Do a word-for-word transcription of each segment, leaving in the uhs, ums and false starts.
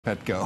Petco.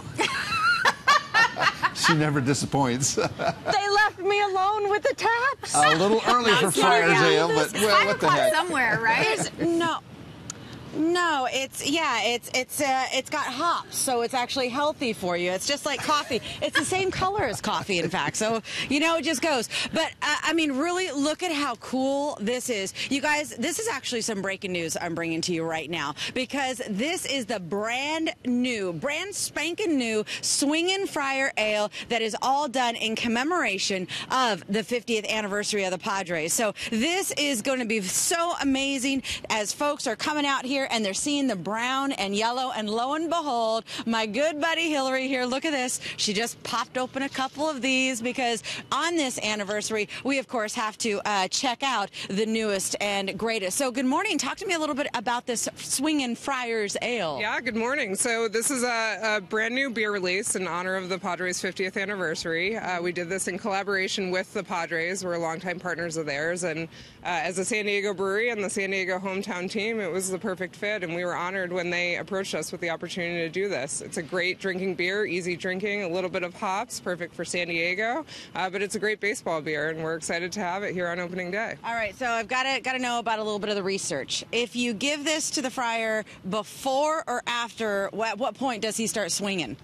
She never disappoints. They left me alone with the taps. A little early for Friar's Ale, but well, what the heck? Somewhere, right? There's, no. No, it's yeah, it's it's uh, it's got hops, so it's actually healthy for you. It's just like coffee. It's the same color as coffee, in fact. So you know, it just goes. But uh, I mean, really, look at how cool this is, you guys. This is actually some breaking news I'm bringing to you right now, because this is the brand new, brand spanking new Swingin' Friar Ale that is all done in commemoration of the fiftieth anniversary of the Padres. So this is going to be so amazing as folks are coming out here and they're seeing the brown and yellow, and lo and behold, my good buddy Hillary here, look at this. She just popped open a couple of these because on this anniversary, we of course have to uh, check out the newest and greatest. So good morning. Talk to me a little bit about this Swingin' Friar's Ale. Yeah, good morning. So this is a, a brand new beer release in honor of the Padres' fiftieth anniversary. Uh, we did this in collaboration with the Padres. We're longtime partners of theirs, and uh, as a San Diego brewery and the San Diego hometown team, it was the perfect fit, and we were honored when they approached us with the opportunity to do this. It's a great drinking beer, easy drinking, a little bit of hops, perfect for San Diego, uh, but it's a great baseball beer, and we're excited to have it here on opening day. All right, so I've got to got to know about a little bit of the research. If you give this to the Friar before or after, what, what point does he start swinging?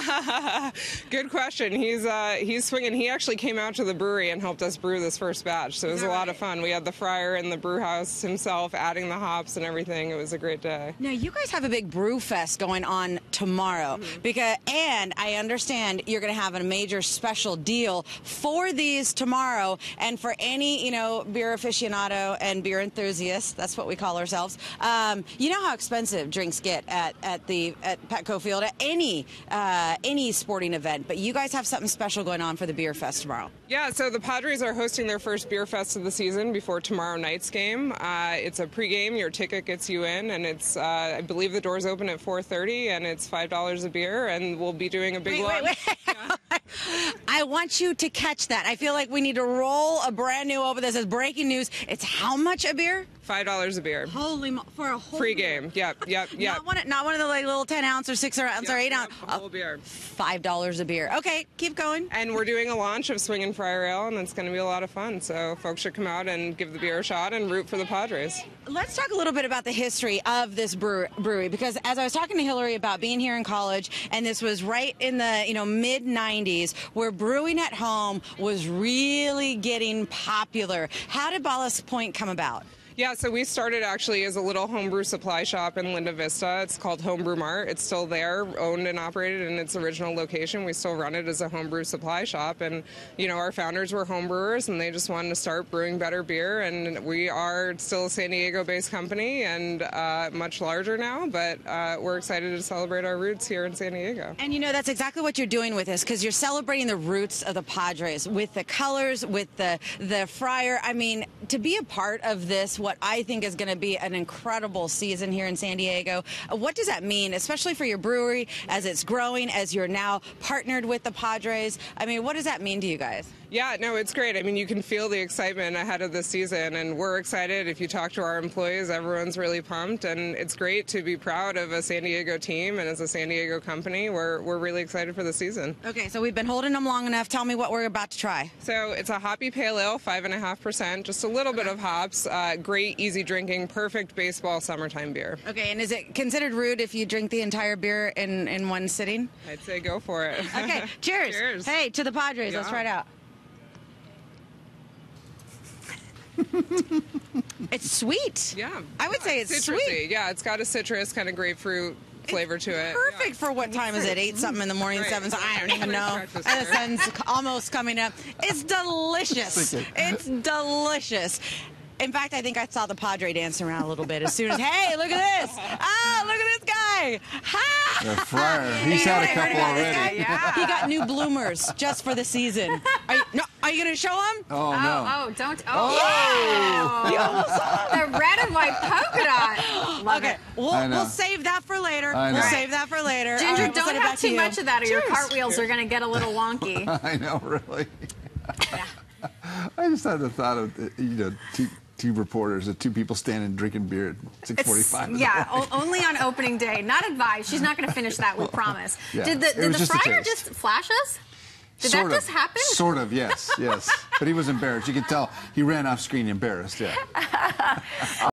Good question. He's uh, he's swinging. He actually came out to the brewery and helped us brew this first batch, so it was a lot of fun. We had the Friar in the brew house himself, adding the hops and everything. It was a great day. Now, you guys have a big brew fest going on tomorrow, mm-hmm. because, and I understand you're going to have a major special deal for these tomorrow, and for any, you know, beer aficionado and beer enthusiast, that's what we call ourselves. Um, you know how expensive drinks get at, at the at Petco Field at any uh, any sporting event, but you guys have something special going on for the beer fest tomorrow. Yeah, so the Padres are hosting their first beer fest of the season before tomorrow night's game. Uh, it's a pregame. Your ticket gets you in, and it's uh, I believe the doors open at four thirty, and it's five dollars a beer, and we'll be doing a big wait, lunch. Wait, wait. Yeah. I want you to catch that. I feel like we need to roll a brand new open that says breaking news. It's how much a beer? Five dollars a beer. Holy mo for a whole free beer. game. Yep, yep, yep. Not one, not one of the like little ten ounce or six ounce yep, or eight yep, ounce. A whole beer. Five dollars a beer. Okay, keep going. And we're doing a launch of Swingin' Friar Ale, and it's going to be a lot of fun. So folks should come out and give the beer a shot and root for the Padres. Let's talk a little bit about the history of this brewery, because as I was talking to Hillary about being here in college, and this was right in the you know mid nineties, where brewing at home was really getting popular. How did Ballast Point come about? Yeah, so we started actually as a little homebrew supply shop in Linda Vista. It's called Homebrew Mart. It's still there, owned and operated in its original location. We still run it as a homebrew supply shop. And, you know, our founders were homebrewers, and they just wanted to start brewing better beer. And we are still a San Diego-based company, and uh, much larger now. But uh, we're excited to celebrate our roots here in San Diego. And, you know, that's exactly what you're doing with this, because you're celebrating the roots of the Padres with the colors, with the, the Friar. I mean, to be a part of this, what I think is going to be an incredible season here in San Diego. What does that mean, especially for your brewery as it's growing, as you're now partnered with the Padres? I mean, what does that mean to you guys? Yeah, no, it's great. I mean, you can feel the excitement ahead of the season, and we're excited. If you talk to our employees, everyone's really pumped, and it's great to be proud of a San Diego team, and as a San Diego company, we're, we're really excited for the season. Okay, so we've been holding them long enough. Tell me what we're about to try. So it's a hoppy pale ale, five and a half percent, just a little bit of hops, uh, great, easy drinking, perfect baseball summertime beer. Okay, and is it considered rude if you drink the entire beer in, in one sitting? I'd say go for it. Okay, cheers. Cheers. Hey, to the Padres. Yeah. Let's try it out. It's sweet. Yeah. I would yeah, say it's citrusy. sweet. Yeah, it's got a citrus, kind of grapefruit flavor to it. Perfect yeah. for what time is it? Eight something in the morning, Right. seven. So I don't even know. Breakfast, And the sun's almost coming up. It's delicious. It's delicious. In fact, I think I saw the Padre dancing around a little bit as soon as, hey, look at this. Ah, look at this guy. Ha! The Friar. He's had a couple already. Yeah. He got new bloomers just for the season. Are you, no, are you going to show him? Oh, Oh, no. oh, don't. Oh, Oh! You almost saw him. the red and white polka dot. Love Okay, it. we'll, I know. we'll save that for later. I know. We'll Right. save that for later. Ginger, All right, we'll don't send it have back too to much you. of that, or your Cheers. cartwheels are going to get a little wonky. I know, really. Yeah. I just had the thought of, you know, two, two reporters, the two people standing drinking beer at six forty-five. Yeah, o- only on opening day. Not advised. She's not going to finish that, we promise. Yeah, Did the, it did was the just a fryer taste. just flash us? Did Sort that of, just happen? Sort of, yes, yes. But he was embarrassed. You could tell he ran off screen embarrassed, yeah.